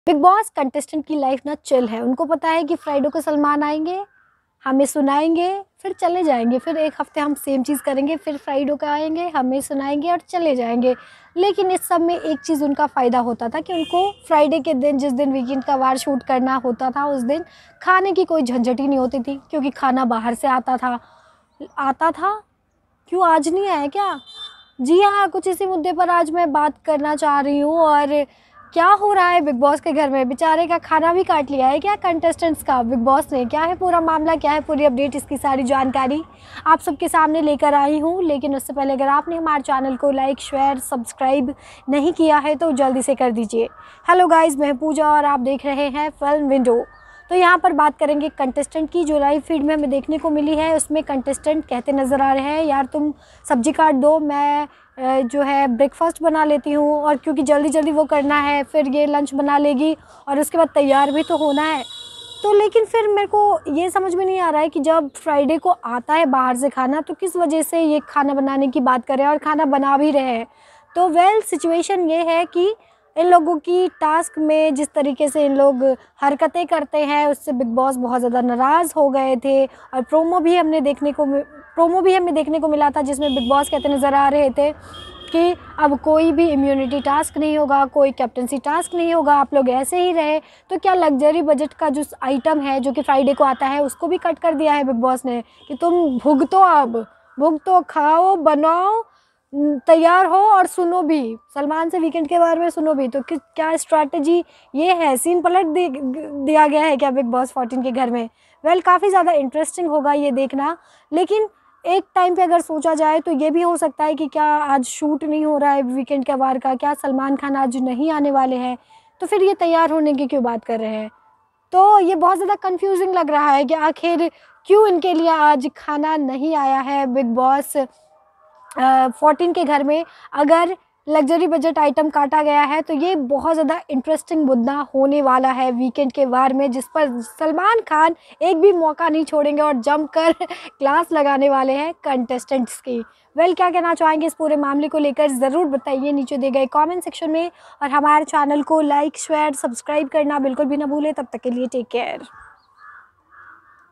Big Boss contestant की life ना chill है। उनको पता है कि फ्राइडे को सलमान आएंगे, हमें सुनाएंगे, फिर चले जाएंगे, फिर एक हफ्ते हम सेम चीज़ करेंगे, फिर फ्राइडे को आएंगे, हमें सुनाएंगे और चले जाएंगे। लेकिन इस सब में एक चीज़ उनका फ़ायदा होता था कि उनको फ्राइडे के दिन, जिस दिन वीकेंड का वार शूट करना होता था, उस दिन खाने की कोई झंझट ही नहीं होती थी, क्योंकि खाना बाहर से आता था। क्यों आज नहीं आया क्या? जी हाँ, कुछ इसी मुद्दे पर आज मैं बात करना चाह रही हूँ। और क्या हो रहा है बिग बॉस के घर में? बेचारे का खाना भी काट लिया है क्या कंटेस्टेंट्स का बिग बॉस ने? क्या है पूरा मामला, क्या है पूरी अपडेट, इसकी सारी जानकारी आप सबके सामने लेकर आई हूँ। लेकिन उससे पहले अगर आपने हमारे चैनल को लाइक, शेयर, सब्सक्राइब नहीं किया है तो जल्दी से कर दीजिए। हेलो गाइज, मैं पूजा और आप देख रहे हैं फिल्म विंडो। तो यहाँ पर बात करेंगे कंटेस्टेंट की। जो लाइव फीड में हमें देखने को मिली है उसमें कंटेस्टेंट कहते नज़र आ रहे हैं, यार तुम सब्जी काट दो, मैं जो है ब्रेकफास्ट बना लेती हूँ। और क्योंकि जल्दी जल्दी वो करना है, फिर ये लंच बना लेगी और उसके बाद तैयार भी तो होना है। तो लेकिन फिर मेरे को ये समझ में नहीं आ रहा है कि जब फ्राइडे को आता है बाहर से खाना, तो किस वजह से ये खाना बनाने की बात कर रहे हैं और खाना बना भी रहे हैं। तो सिचुएशन ये है कि इन लोगों की टास्क में जिस तरीके से इन लोग हरकतें करते हैं, उससे बिग बॉस बहुत ज़्यादा नाराज़ हो गए थे। और प्रोमो भी हमें देखने को मिला था, जिसमें बिग बॉस कहते नज़र आ रहे थे कि अब कोई भी इम्यूनिटी टास्क नहीं होगा, कोई कैप्टनसी टास्क नहीं होगा, आप लोग ऐसे ही रहे। तो क्या लग्जरी बजट का जो आइटम है जो कि फ्राइडे को आता है, उसको भी कट कर दिया है बिग बॉस ने कि तुम भुगतो, खाओ, बनाओ, तैयार हो और सुनो भी, सलमान से वीकेंड के बारे में सुनो भी। तो क्या स्ट्रैटेजी ये है? सीन पलट दिया गया है क्या बिग बॉस 14 के घर में? काफ़ी ज़्यादा इंटरेस्टिंग होगा ये देखना। लेकिन एक टाइम पे अगर सोचा जाए तो ये भी हो सकता है कि क्या आज शूट नहीं हो रहा है वीकेंड के वार का, क्या सलमान खान आज नहीं आने वाले हैं, तो फिर ये तैयार होने की क्यों बात कर रहे हैं? तो ये बहुत ज़्यादा कंफ्यूजिंग लग रहा है कि आखिर क्यों इनके लिए आज खाना नहीं आया है बिग बॉस 14 के घर में। अगर लग्जरी बजट आइटम काटा गया है तो ये बहुत ज़्यादा इंटरेस्टिंग मुद्दा होने वाला है वीकेंड के वार में, जिस पर सलमान खान एक भी मौका नहीं छोड़ेंगे और जमकर क्लास लगाने वाले हैं कंटेस्टेंट्स की। क्या कहना चाहेंगे इस पूरे मामले को लेकर, ज़रूर बताइए नीचे दिए गए कमेंट सेक्शन में। और हमारे चैनल को लाइक, शेयर, सब्सक्राइब करना बिल्कुल भी ना भूलें। तब तक के लिए टेक केयर।